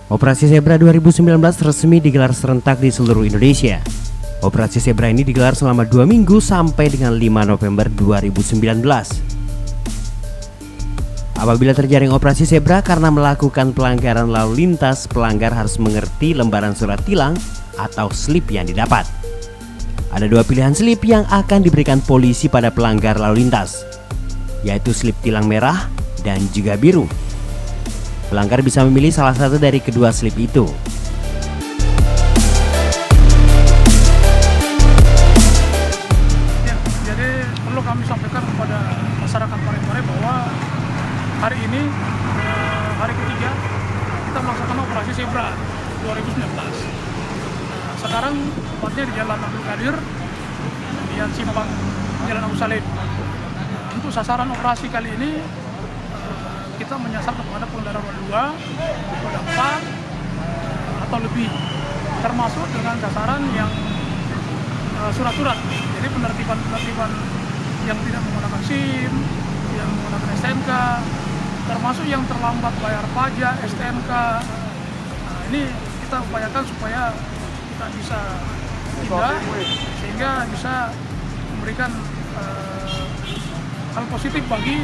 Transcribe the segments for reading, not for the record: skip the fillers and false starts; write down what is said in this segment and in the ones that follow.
Operasi Zebra 2019 resmi digelar serentak di seluruh Indonesia. Operasi Zebra ini digelar selama 2 minggu sampai dengan 5 November 2019. Apabila terjaring operasi Zebra karena melakukan pelanggaran lalu lintas, pelanggar harus mengerti lembaran surat tilang atau slip yang didapat. Ada 2 pilihan slip yang akan diberikan polisi pada pelanggar lalu lintas, yaitu slip tilang merah dan juga biru. Pelanggar bisa memilih salah satu dari kedua slip itu. Ya, jadi perlu kami sampaikan kepada masyarakat Parepare bahwa hari ini hari ketiga kita melaksanakan operasi Zebra 2019. Sekarang tempatnya di Jalan Abdul Qadir, kemudian simpang Jalan Abu Salim. Untuk sasaran operasi kali ini kita menyasar kepada pengendara roda 2, roda 4 atau lebih, termasuk dengan sasaran yang surat-surat. Jadi penertiban yang tidak menggunakan SIM, yang menggunakan STNK, termasuk yang terlambat bayar pajak, STNK. Nah, ini kita upayakan supaya kita bisa tindak sehingga bisa memberikan hal positif bagi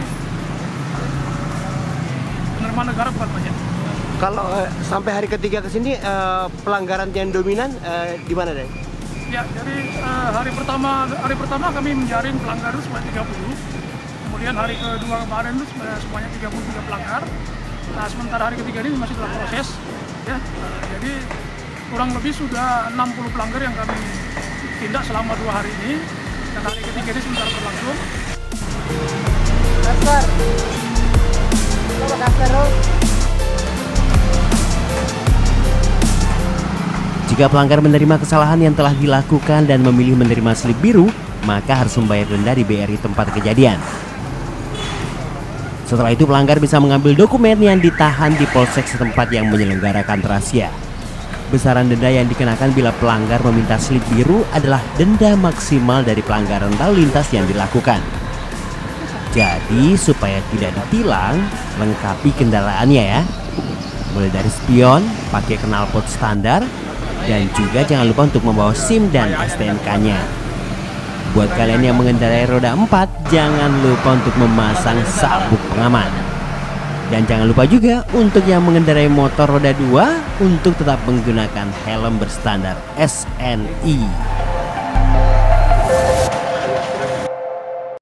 penerima negara bukan pajak. Kalau sampai hari ketiga ke sini pelanggaran yang dominan di mana deh? Ya, jadi hari pertama kami menjaring pelanggar itu sebanyak 30. Kemudian hari kedua kemarin itu sebanyak 33 pelanggar. Nah, sementara hari ketiga ini masih dalam proses. Ya, jadi kurang lebih sudah 60 pelanggar yang kami tindak selama 2 hari ini. Dan hari ketiga ini sebentar berlangsung. Jika pelanggar menerima kesalahan yang telah dilakukan dan memilih menerima slip biru, maka harus membayar denda di BRI tempat kejadian. Setelah itu pelanggar bisa mengambil dokumen yang ditahan di polsek setempat yang menyelenggarakan razia. Besaran denda yang dikenakan bila pelanggar meminta slip biru adalah denda maksimal dari pelanggaran lalu lintas yang dilakukan. Jadi supaya tidak ditilang, lengkapi kendaraannya ya. Mulai dari spion, pakai knalpot standar, dan juga jangan lupa untuk membawa SIM dan STNK-nya. Buat kalian yang mengendarai roda 4, jangan lupa untuk memasang sabuk pengaman. Dan jangan lupa juga untuk yang mengendarai motor roda 2 untuk tetap menggunakan helm berstandar SNI.